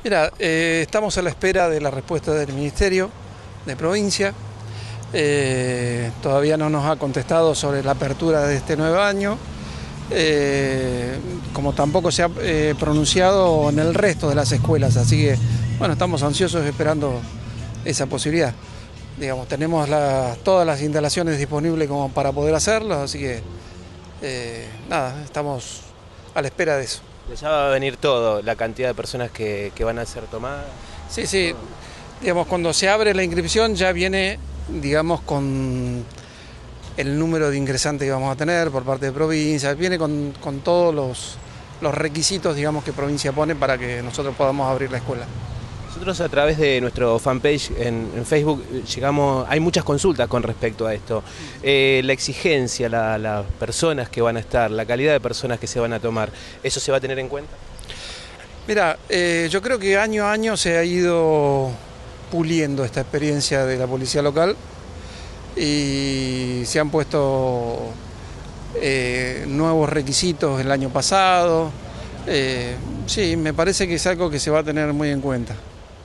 Mira, estamos a la espera de la respuesta del Ministerio de Provincia. Todavía no nos ha contestado sobre la apertura de este nuevo año, como tampoco se ha pronunciado en el resto de las escuelas, así que bueno, estamos ansiosos esperando esa posibilidad. Digamos, tenemos todas las instalaciones disponibles como para poder hacerlo, así que nada, estamos a la espera de eso. Ya va a venir todo, la cantidad de personas que van a ser tomadas. Sí, digamos, cuando se abre la inscripción ya viene, digamos, con el número de ingresantes que vamos a tener por parte de provincia, viene con todos los requisitos, digamos, que provincia pone para que nosotros podamos abrir la escuela. Nosotros a través de nuestro fanpage en Facebook hay muchas consultas con respecto a esto. La exigencia, las personas que van a estar, la calidad de personas que se van a tomar, ¿eso se va a tener en cuenta? Mira, yo creo que año a año se ha ido puliendo esta experiencia de la policía local y se han puesto nuevos requisitos el año pasado. Sí, me parece que es algo que se va a tener muy en cuenta.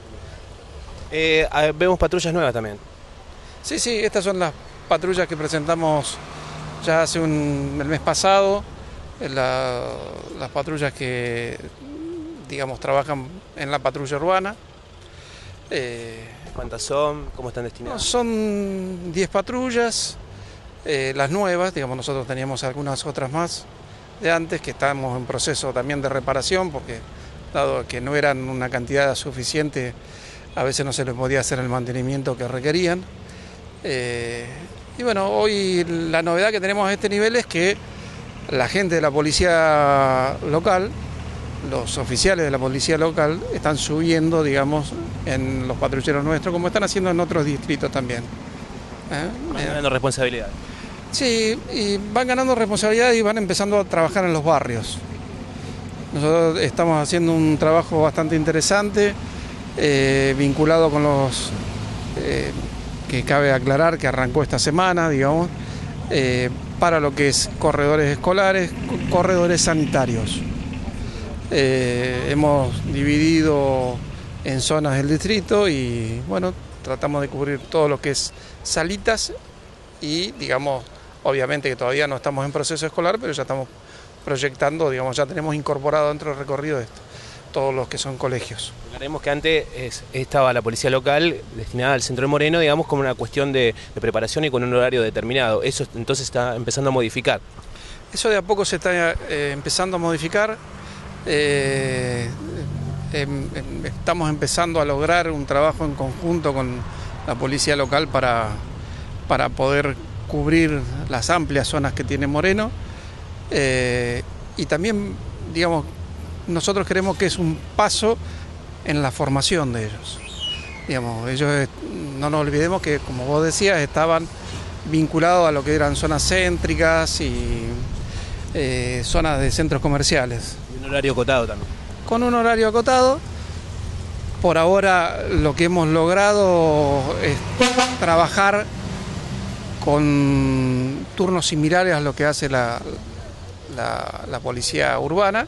Vemos patrullas nuevas también. Sí, estas son las patrullas que presentamos ya hace el mes pasado, las patrullas que, digamos, trabajan en la patrulla urbana. ¿Cuántas son? ¿Cómo están destinadas? Son 10 patrullas, las nuevas, digamos, nosotros teníamos algunas otras más de antes que estamos en proceso también de reparación, porque dado que no eran una cantidad suficiente, a veces no se les podía hacer el mantenimiento que requerían. Y bueno, hoy la novedad que tenemos a este nivel es que la gente de la policía local, los oficiales de la policía local, están subiendo, digamos, en los patrulleros nuestros, como están haciendo en otros distritos también. Van ganando responsabilidad. Sí, y van ganando responsabilidad y van empezando a trabajar en los barrios. Nosotros estamos haciendo un trabajo bastante interesante, vinculado con los que cabe aclarar que arrancó esta semana, digamos, para lo que es corredores escolares, corredores sanitarios. Hemos dividido en zonas del distrito y bueno, tratamos de cubrir todo lo que es salitas y, digamos, obviamente que todavía no estamos en proceso escolar, pero ya estamos proyectando, digamos, ya tenemos incorporado dentro del recorrido esto, todos los que son colegios. Recordemos que antes estaba la policía local destinada al centro de Moreno, digamos, como una cuestión de preparación y con un horario determinado. Eso entonces está empezando a modificar. Eso de a poco se está empezando a modificar. Estamos empezando a lograr un trabajo en conjunto con la policía local para poder cubrir las amplias zonas que tiene Moreno. Y también, digamos, nosotros creemos que es un paso en la formación de ellos. Digamos, ellos, no nos olvidemos que, como vos decías, estaban vinculados a lo que eran zonas céntricas y zonas de centros comerciales. Y un horario acotado también. Con un horario acotado. Por ahora lo que hemos logrado es trabajar con turnos similares a lo que hace la policía urbana,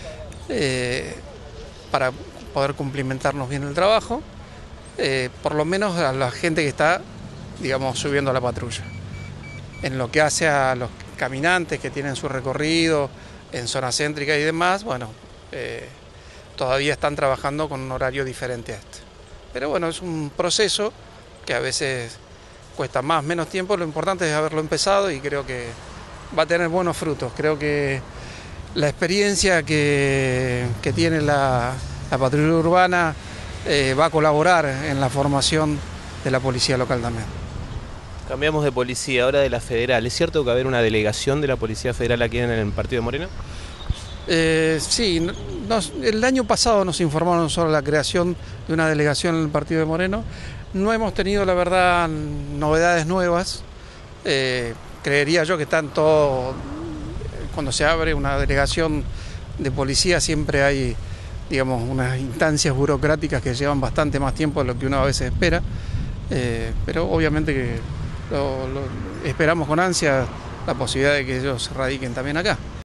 para poder cumplimentarnos bien el trabajo, por lo menos a la gente que está, digamos, subiendo a la patrulla. En lo que hace a los caminantes que tienen su recorrido en zonas céntricas y demás, bueno, todavía están trabajando con un horario diferente a este. Pero bueno, es un proceso que a veces cuesta más, menos tiempo, lo importante es haberlo empezado y creo que va a tener buenos frutos. Creo que la experiencia que tiene la patrulla urbana va a colaborar en la formación de la policía local también. Cambiamos de policía, ahora de la federal. ¿Es cierto que va a haber una delegación de la policía federal aquí en el partido de Moreno? Sí, el año pasado nos informaron sobre la creación de una delegación en el partido de Moreno. No hemos tenido, la verdad, novedades nuevas. Creería yo que están todos, cuando se abre una delegación de policía siempre hay, digamos, unas instancias burocráticas que llevan bastante más tiempo de lo que uno a veces espera, pero obviamente que esperamos con ansia la posibilidad de que ellos radiquen también acá.